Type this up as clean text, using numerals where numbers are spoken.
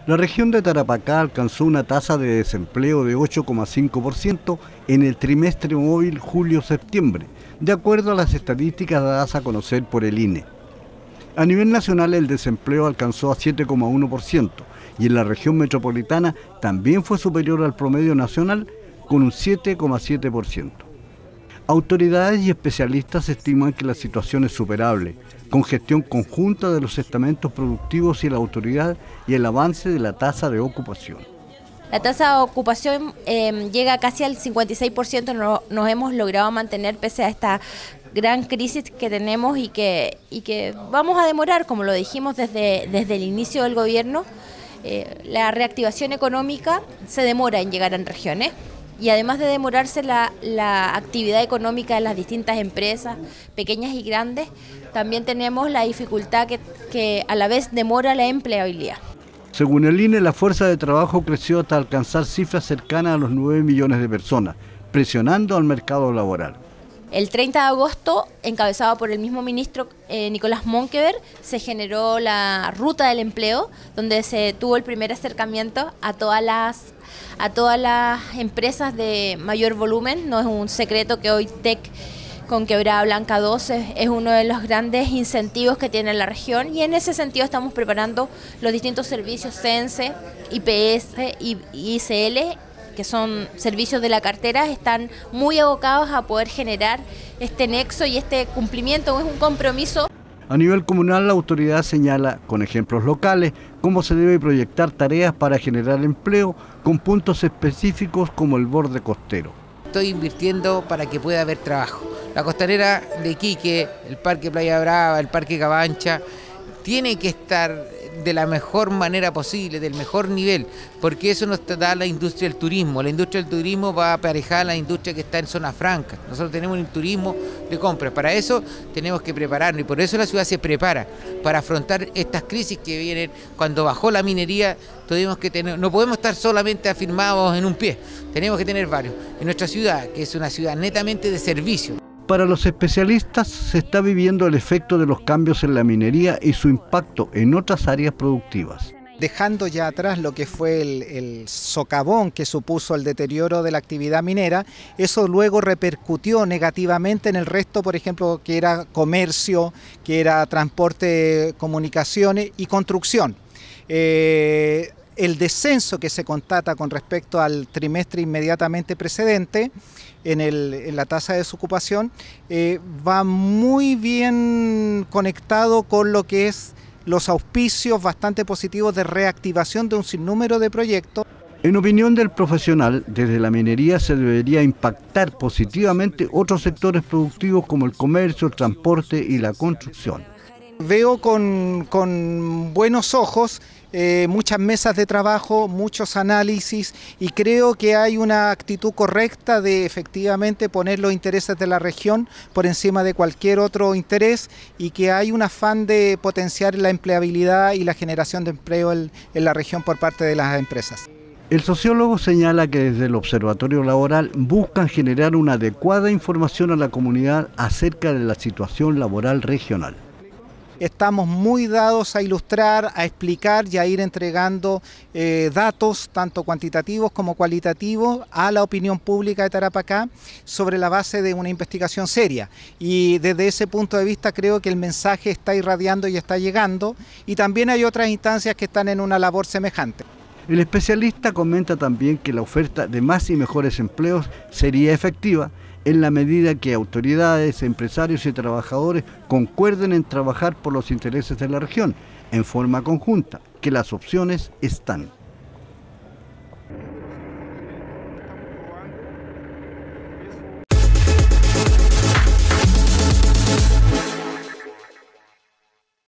La región de Tarapacá alcanzó una tasa de desempleo de 8,5% en el trimestre móvil julio-septiembre, de acuerdo a las estadísticas dadas a conocer por el INE. A nivel nacional el desempleo alcanzó a 7,1% y en la región metropolitana también fue superior al promedio nacional con un 7,7%. Autoridades y especialistas estiman que la situación es superable, con gestión conjunta de los estamentos productivos y la autoridad y el avance de la tasa de ocupación. La tasa de ocupación llega casi al 56%, nos hemos logrado mantener pese a esta gran crisis que tenemos y que vamos a demorar, como lo dijimos desde el inicio del gobierno. La reactivación económica se demora en llegar en regiones. Y además de demorarse la actividad económica de las distintas empresas, pequeñas y grandes, también tenemos la dificultad que a la vez demora la empleabilidad. Según el INE, la fuerza de trabajo creció hasta alcanzar cifras cercanas a los 9 millones de personas, presionando al mercado laboral. El 30 de agosto, encabezado por el mismo ministro Nicolás Monkever, se generó la ruta del empleo, donde se tuvo el primer acercamiento a todas las empresas de mayor volumen. No es un secreto que hoy TEC con Quebrada Blanca 12 es uno de los grandes incentivos que tiene la región, y en ese sentido estamos preparando los distintos servicios CENSE, IPS y ICL, que son servicios de la cartera, están muy abocados a poder generar este nexo y este cumplimiento, es un compromiso. A nivel comunal, la autoridad señala, con ejemplos locales, cómo se debe proyectar tareas para generar empleo con puntos específicos como el borde costero. Estoy invirtiendo para que pueda haber trabajo. La costanera de Iquique, el Parque Playa Brava, el Parque Cabancha, tiene que estar de la mejor manera posible, del mejor nivel, porque eso nos da la industria del turismo. La industria del turismo va a aparejar a la industria que está en zona franca. Nosotros tenemos un turismo de compra. Para eso tenemos que prepararnos y por eso la ciudad se prepara para afrontar estas crisis que vienen. Cuando bajó la minería, no podemos estar solamente afirmados en un pie, tenemos que tener varios. En nuestra ciudad, que es una ciudad netamente de servicio. Para los especialistas se está viviendo el efecto de los cambios en la minería y su impacto en otras áreas productivas. Dejando ya atrás lo que fue el socavón que supuso el deterioro de la actividad minera, eso luego repercutió negativamente en el resto, por ejemplo, que era comercio, que era transporte, comunicaciones y construcción. El descenso que se constata con respecto al trimestre inmediatamente precedente en la tasa de desocupación va muy bien conectado con lo que es los auspicios bastante positivos de reactivación de un sinnúmero de proyectos. En opinión del profesional, desde la minería se debería impactar positivamente otros sectores productivos como el comercio, el transporte y la construcción. Veo con buenos ojos muchas mesas de trabajo, muchos análisis, y creo que hay una actitud correcta de efectivamente poner los intereses de la región por encima de cualquier otro interés, y que hay un afán de potenciar la empleabilidad y la generación de empleo en la región por parte de las empresas. El sociólogo señala que desde el Observatorio Laboral buscan generar una adecuada información a la comunidad acerca de la situación laboral regional. Estamos muy dados a ilustrar, a explicar y a ir entregando datos, tanto cuantitativos como cualitativos, a la opinión pública de Tarapacá sobre la base de una investigación seria. Y desde ese punto de vista creo que el mensaje está irradiando y está llegando, y también hay otras instancias que están en una labor semejante. El especialista comenta también que la oferta de más y mejores empleos sería efectiva en la medida que autoridades, empresarios y trabajadores concuerden en trabajar por los intereses de la región en forma conjunta, que las opciones están.